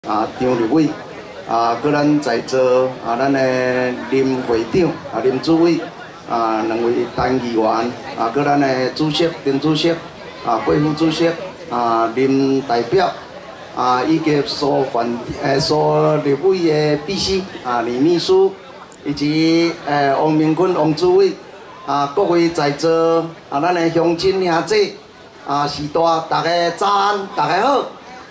张立伟搁咱在座咱的林会长林主委2位单议员搁咱的主席林主席郭副主席林代表以及所立委的秘书李秘书，以及王明坤王主委各位在座咱的乡亲兄弟时代，大家早安，大家好。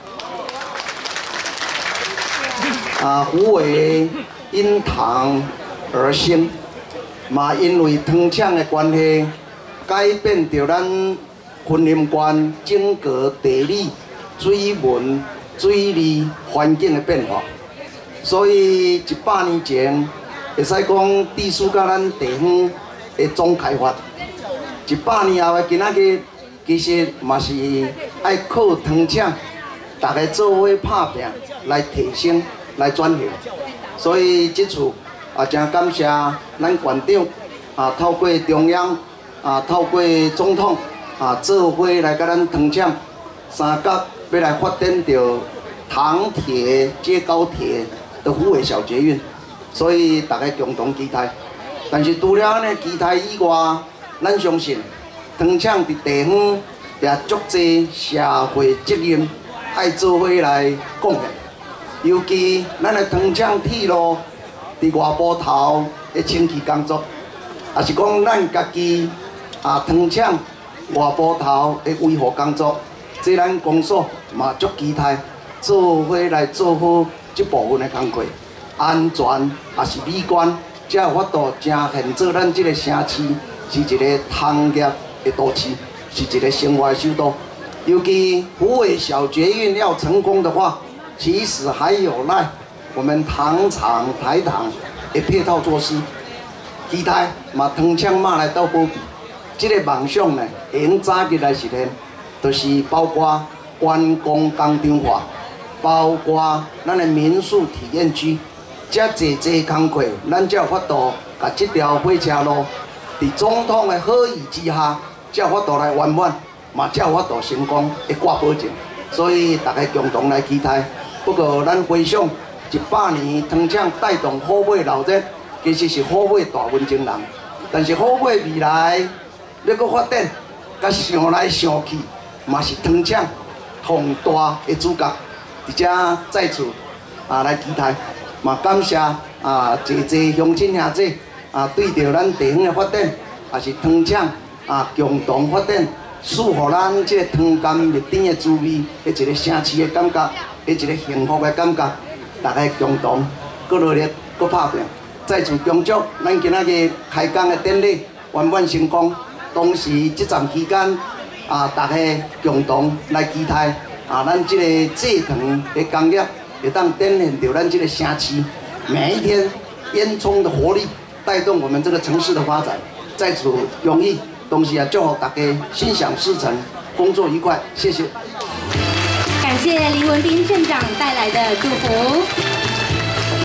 虎尾因糖而生，嘛因为糖厂的关系，改变着咱云林县整个地理、水文、水利环境的变化。所以100年前，会使讲地处甲咱地方的总开发。100年后的今仔日，其实嘛是爱靠糖厂，大家做伙拍拼来提升。来转型，所以这次真感谢咱县长透过中央透过总统做伙来甲咱糖厂三角要来发展着糖铁接高铁的虎尾小捷运，所以大家共同期待。但是除了安尼期待以外，咱相信糖厂伫地方也足侪社会责任爱做伙来贡献。尤其咱的糖厂铁路伫外埔头的清气工作，也是讲咱家己糖厂外埔头的维护工作，这咱公所嘛足期待做伙来做好这部分的工作，安全也是美观，才有法度呈现做咱这个城市是一个糖业的都市，是一个生活的首都。尤其虎尾小捷运要成功的话，其实还有赖我们糖厂台糖的配套措施，期待嘛糖厂嘛来到保庇。这个梦想呢，会用早日来实现，就是包括观光工厂化，包括咱的民宿体验区，这侪工课，咱才有法度把这条火车路，伫总统的好意之下，才有法度来圆满，嘛才有法度成功的挂保证。所以大家共同来期待。不过，咱回想100年糖厂带动虎尾闹热，其实是虎尾大文情人。但是虎尾未来要搁发展，甲想来想去，嘛是糖厂上大的主角。而且在此来期待，嘛感谢侪乡亲兄弟对着咱地方的发展，也是糖厂共同发展，赐予咱这个糖柑蜜甜的滋味，一个城市的感觉。一个幸福的感觉，大家共同搁努力，搁拍拼。再次恭祝咱今仔日开工的典礼圆满成功。同时，这站期间大家共同来期待咱这个制糖的工业会当展现着咱这个城市每一天烟囱的活力，带动我们这个城市的发展。在此恭喜，同时也祝福大家心想事成，工作愉快。谢谢。 感谢林文彬镇长带来的祝福。